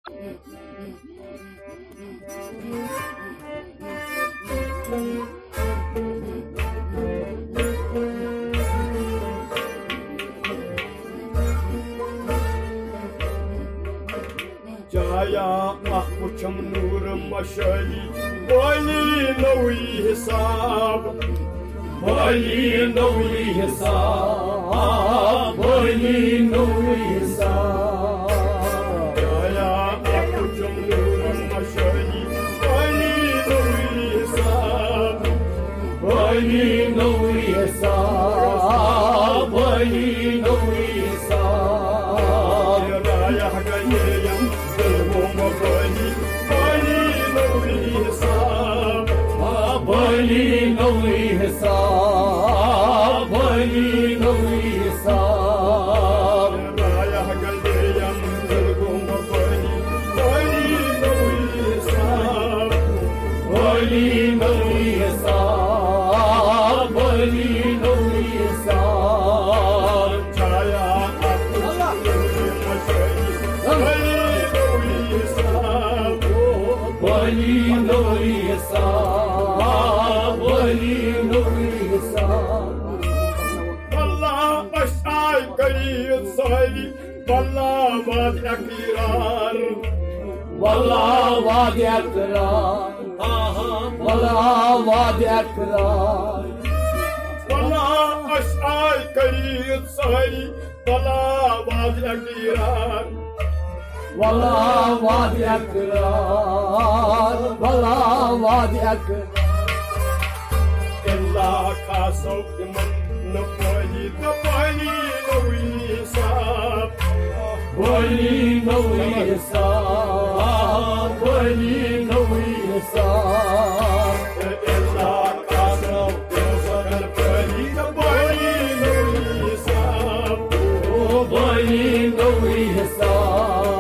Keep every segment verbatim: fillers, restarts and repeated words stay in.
Jaya Mahmucham Nuram Mashali Bali Nawi Hisab Bali Nawi Hisab Bali Nawi Hisab Jaya Mahmucham Nuram Mashali Bali Nawi Hisab Bali Nawi Hisab Bali Nawi Hisab Raya Hagayam Bali Nawi Hisab Bali Nawi Hisab Bali Nawi Hisab Raya Hagayam Bali Bali Nawi Hisab Bali Nawi Hisab Bali Nawi Hisab Jaya Bali Nawi Hisab Bali Nawi Hisab Wallah Ash'ai Kariyat Sahili Wallah Wadi Akirar Wallah Wadi Akirar Wallah Wadi Akirar Wallah Ash'ai Kariyat Sahili Wallah Wadi Akirar Wallah Wadi Akrar, Wallah Wadi Akrar. Illa Kaso Iman Napoli, Napoli Nawi Hisab, Bali Nawi Hisab, Bali Nawi Hisab. Illa Kaso Iman Napoli, Napoli Nawi Hisab, Bali Nawi Hisab.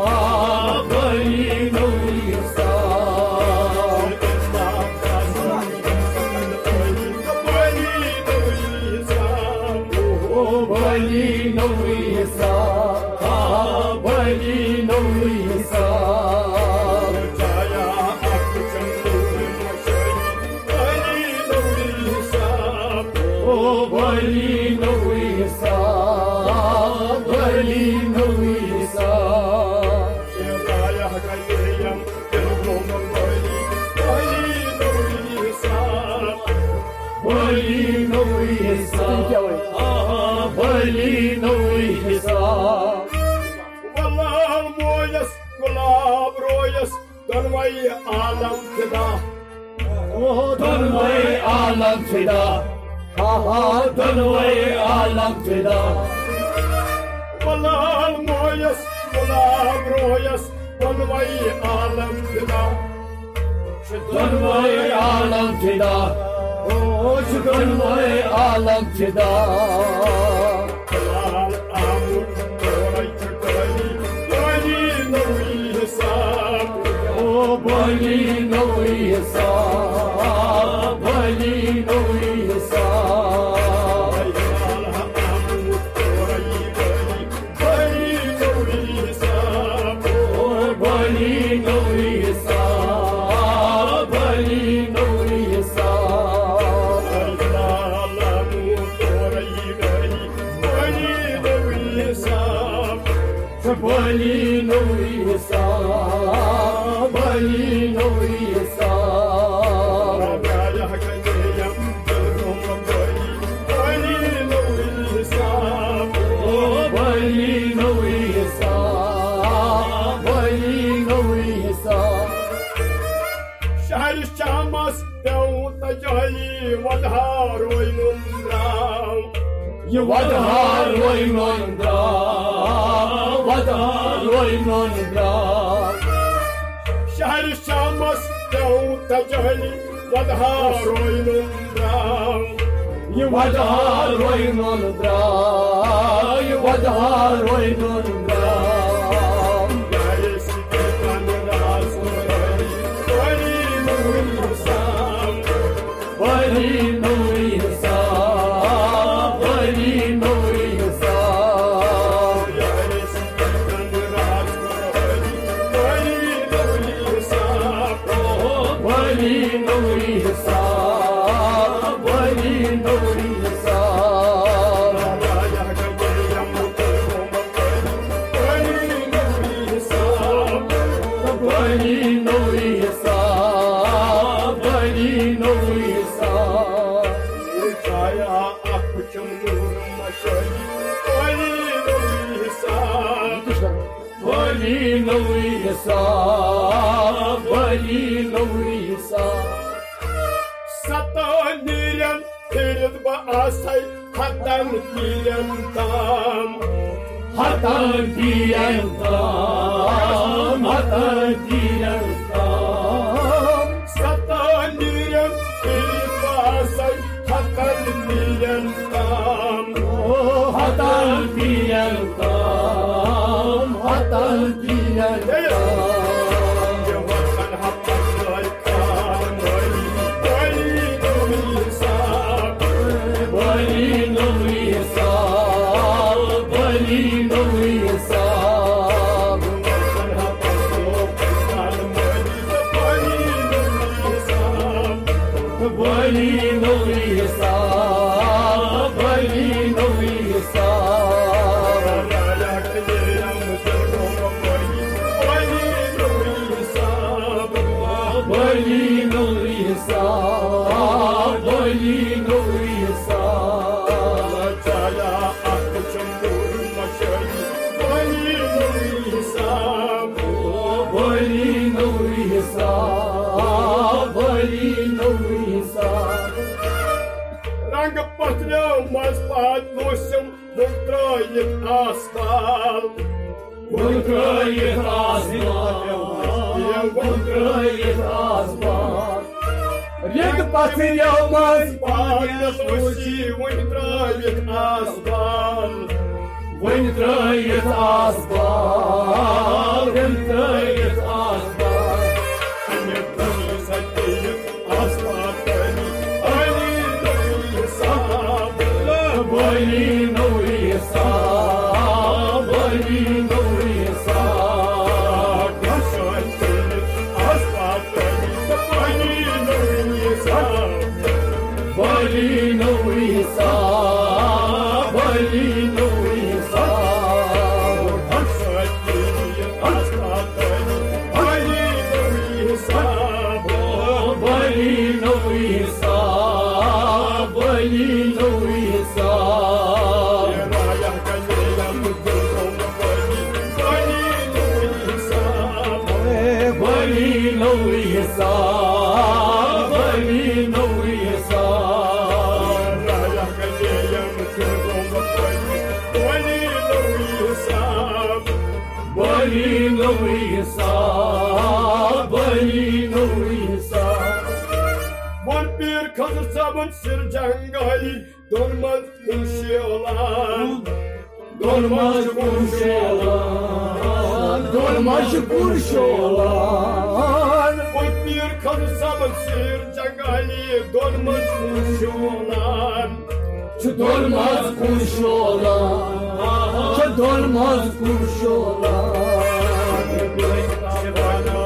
Bali Nawi Hisab, Bali Nawi Hisab, Jaya Mahmucham Nuram Mashali Bali Nawi Hisab, Bali Nawi Hisab, Bali Nawi Hisab, Raya Hagayam Bali Bali Nawi Hisab, Bali Nawi Hisab. Bali Nawi Hisab Wallah Moyas Gulab Royas Danwai Alam Fida Oh Danwai Alam Fida Ha ha Danwai Alam Fida Wallah Moyas Gulab Royas Danwai Alam Fida Danwai Alam Fida Oh Danwai Alam Fida Bali Nawi Hisab, Bali Nawi Hisab, Bali Nawi Hisab, Bali Nawi Hisab, Bali Nawi Hisab, Bali Nawi Hisab, Bali Nawi Hisab, Raya Hagayam Bali Nawi Hisab, Bali Nawi Hisab, Bali Nawi Hisab. Shahr Shamas Dauta Jali Wadhar Wainundram, You Wadhar Wainundram, Wadhar Wainundram. Shahr Shamas Dauta Jali Wadhar Wainundram, You Wadhar Wainundram, You Wadhar Wainundram. Jai Sri Kanras Bali Nawi Hisab, Bali Nawi Hisab, Bali Nawi Hisab. Jai Sri Kanras Bali Vali no isa, vali no isa. Vali no isa, vali no isa. Saya aku cemburu masyari. Vali no isa. Vali no isa, vali no isa. Sataniren перед Баасой хатан килен там. Hatan diyen tam, hatan diyen tam. Sataniren перед Баасой хатан килен там. Hatan diyen tam, hatan diyen tam. Jawabkan hafal kan wali wali Isa. Vali no isa, vali no isa. Jawabkan hafal kan wali wali Isa. Vali no isa, vali no isa. Vali no isa, vali no isa. Saya aku cemburu masyari. Vali Isa. Vali no isa, vali no isa. Ранга потрем, спать носим, вытроит асфальт. Он кроет асфальт, он кроет асфальт. Река потерял мать, Панелуси, вытроит асфальт. он кроет асфальт, он кроит асфальт. Никто не затеет асфальт, они сам. Vali no isa, vali no isa. Vali no isa, vali no isa. Vali no isa, vali no isa. Vali no isa, vali no isa. Vali no isa, vali no isa. Vampir kalırsamın sırcangali Donmaz kuşuyorlar Dolmaz kurşolar, dolmaz kurşolar. Vampir kalırsamın sırcangali Donmaz kuşuyorlar Şu dolmaz kurşolar, şu dolmaz kurşolar.